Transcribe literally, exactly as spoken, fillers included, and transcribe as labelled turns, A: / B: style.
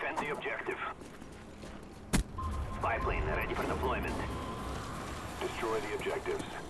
A: Defend the objective. Spy plane ready for deployment. Destroy the objectives.